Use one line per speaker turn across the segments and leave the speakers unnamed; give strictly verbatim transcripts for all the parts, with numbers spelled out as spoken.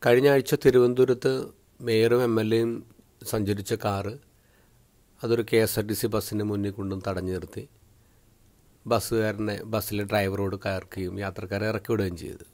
കഴിഞ്ഞ ആഴ്ച തിരുവനന്തപുരത്ത് മേയറും എം എൽ എയും സഞ്ചരിച്ച കാറ് അതൊരു K S R T C ബസ്സിന് മുന്നിൽ കൊണ്ടും തടഞ്ഞു നിർത്തി ബസ്സുകാരനെ ബസ്സിലെ ഡ്രൈവറോട് കയർക്കുകയും യാത്രക്കാരെ ഇറക്കി വിടുകയും ചെയ്തു.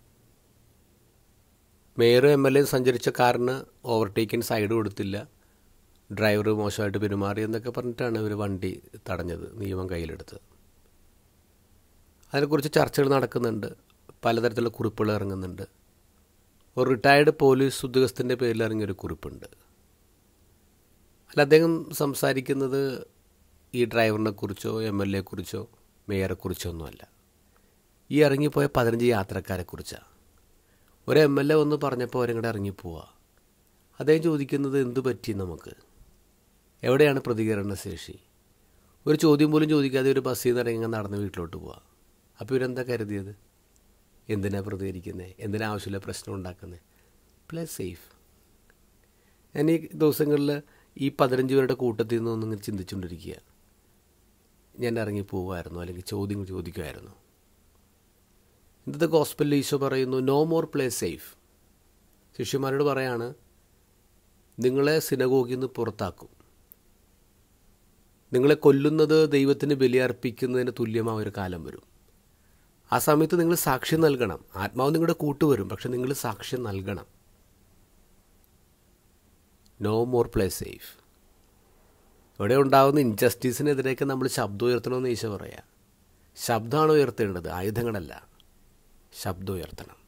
മേയറും എം എൽ എയും സഞ്ചരിച്ച കാറിന് ഓവർടേക്കിന് സൈഡ് കൊടുത്തില്ല, ഡ്രൈവർ മോശമായിട്ട് പെരുമാറി എന്നൊക്കെ പറഞ്ഞിട്ടാണ് ഇവർ വണ്ടി തടഞ്ഞത്, നിയമം കയ്യിലെടുത്തത്. അതിനെക്കുറിച്ച് ചർച്ചകൾ നടക്കുന്നുണ്ട്, പലതരത്തിലുള്ള കുറിപ്പുകൾ ഇറങ്ങുന്നുണ്ട്. ഒരു റിട്ടയർഡ് പോലീസ് ഉദ്യോഗസ്ഥൻ്റെ പേരിൽ ഇറങ്ങിയൊരു കുറിപ്പുണ്ട്. അല്ല, അദ്ദേഹം സംസാരിക്കുന്നത് ഈ ഡ്രൈവറിനെ കുറിച്ചോ എം എൽ എ കുറിച്ചോ മേയറെ കുറിച്ചോ ഒന്നുമല്ല, ഈ ഇറങ്ങിപ്പോയ പതിനഞ്ച് യാത്രക്കാരെ കുറിച്ചാണ്. ഒരു എം എൽ എ ഒന്ന് പറഞ്ഞപ്പോൾ അവരിങ്ങോട്ട് ഇറങ്ങിപ്പോവുക. അദ്ദേഹം ചോദിക്കുന്നത് എന്തു പറ്റി, നമുക്ക് എവിടെയാണ് പ്രതികരണ ശേഷി? ഒരു ചോദ്യം പോലും ചോദിക്കാതെ ഒരു ബസ്സിൽ നിന്ന് ഇറങ്ങി നടന്ന് വീട്ടിലോട്ട് പോവുക. അപ്പോൾ ഇവരെന്താ കരുതിയത്? എന്തിനാണ് പ്രതികരിക്കുന്നത്? എന്തിനാ ആവശ്യമില്ല പ്രശ്നം ഉണ്ടാക്കുന്നത്? Play safe. ഞാൻ ഈ ദിവസങ്ങളിൽ ഈ പതിനഞ്ച് പേരുടെ കൂട്ടത്തിൽ നിന്നൊന്നും ഇങ്ങനെ ചിന്തിച്ചുകൊണ്ടിരിക്കുക, ഞാൻ ഇറങ്ങി പോവുമായിരുന്നു അല്ലെങ്കിൽ ചോദ്യം ചോദിക്കുമായിരുന്നു. ഇന്നത്തെ ഗോസ്പലിൽ ഈശോ പറയുന്നു, നോ മോർ പ്ലേ സേഫ്. ശിഷ്യന്മാരോട് പറയാണ്, നിങ്ങളെ സിനഗോഗിൽ നിന്ന് പുറത്താക്കും, നിങ്ങളെ കൊല്ലുന്നത് ദൈവത്തിന് ബലിയർപ്പിക്കുന്നതിന് തുല്യമായ ഒരു കാലം വരും. ആ സമയത്ത് നിങ്ങൾ സാക്ഷ്യം നൽകണം. ആത്മാവ് നിങ്ങളുടെ കൂട്ടുവരും, പക്ഷെ നിങ്ങൾ സാക്ഷ്യം നൽകണം. No more play safe. ഇവിടെ ഉണ്ടാകുന്ന ഇൻജസ്റ്റിസിനെതിരെയൊക്കെ നമ്മൾ ശബ്ദം ഉയർത്തണമെന്ന് ഈശോ പറയാം. ശബ്ദമാണ് ഉയർത്തേണ്ടത്, ആയുധങ്ങളല്ല. ശബ്ദം ഉയർത്തണം.